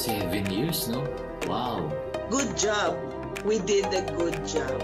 7 years, no? Wow. Good job. We did a good job.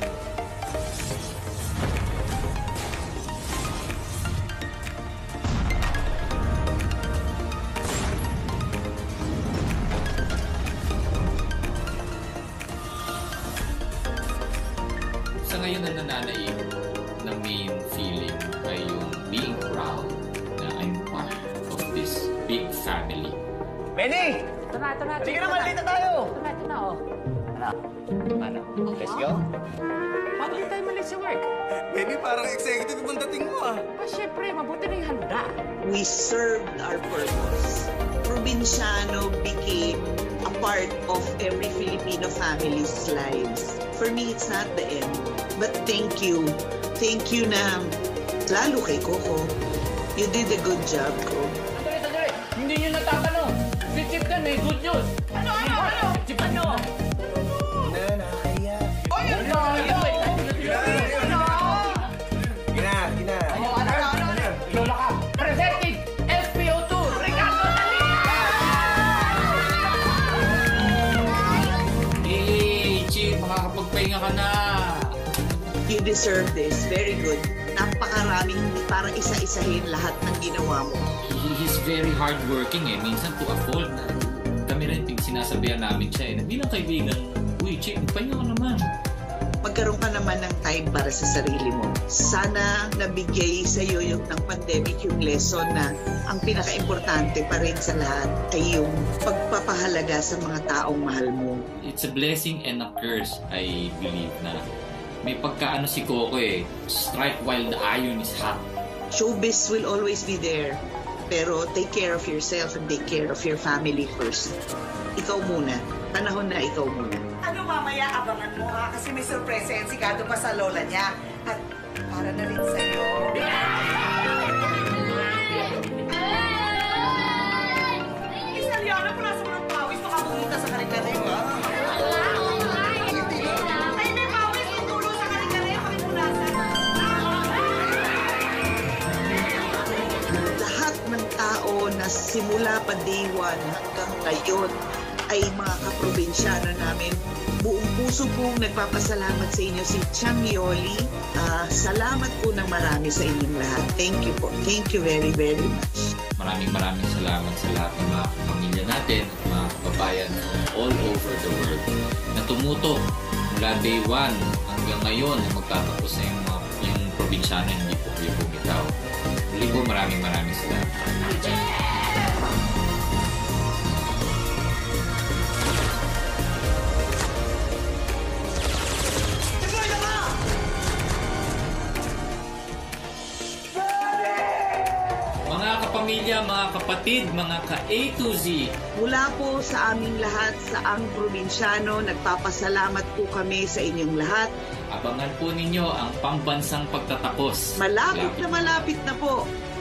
Sa ngayon na nananaig na main feeling ay yung being proud na I'm part of this big family. Benny! Ito na. Sige naman, dito tayo! Ito na, oh. Ano? Let's go? Paano hindi tayo malis sa work? Benny, parang executive ang dating mo ah. Siyempre, mabuti na yung handa. We served our purpose. Provinciano became a part of every Filipino family's lives. For me, it's not the end. But thank you. Thank you na lalo kay Coco. You did a good job, Coco. Sandali. Hindi nyo natatanong. Si Chip na may good news. Ano? Chip, ano? Nakakaya. Oy, ano? Gina. Ano? Lola ka. Presenting SPO2. Ricardo Hey, Chip, makakapagpahinga ka na. You deserve this. Very good. Napakaraming para isa-isahin lahat ng ginawa mo. He's very hardworking eh. Minsan to a fault na kami rin sinasabihan namin siya eh. Bilang kaibigan, uy, Chip, pahinga ka naman. Magkaroon ka naman ng time para sa sarili mo. Sana nabigay sa iyo yung ng pandemic yung lesson na ang pinaka-importante pa rin sa lahat ay yung pagpapahalaga sa mga taong mahal mo. It's a blessing and a curse, I believe na may pagkaano si Coco eh. Strike while the iron is hot. Showbiz will always be there. Pero take care of yourself and take care of your family first. Ikaw muna. Panahon na ikaw muna. Ano mamaya abangan mo ha? Kasi may sorpresa yan si Gado pa sa lola niya. At para na rin sa'yo. Isaliana, punasan mo ng pawis. Baka bumita sa kare-kare. Ay, may pawis. Tutulo sa kare-kare. Pakipunasan. Lahat ng tao na simula pa day 1 hanggang ngayon ay mga kaprobinsyano namin. Buong puso pong nagpapasalamat sa inyo si Chang Yoli. Salamat po ng marami sa inyong lahat. Thank you po. Thank you very, very much. Maraming salamat sa lahat ng mga pamilya natin at mga kababayan all over the world na tumuto mula day 1 hanggang ngayon na magtatapos na yung probinsyano hindi po kayo bumitaw. Muli po maraming salamat. Mga kapamilya, mga kapatid, mga ka-A to Z. Mula po sa aming lahat sa Ang Probinsyano, nagpapasalamat po kami sa inyong lahat. Abangan po ninyo ang pambansang pagtatapos. Malapit na po.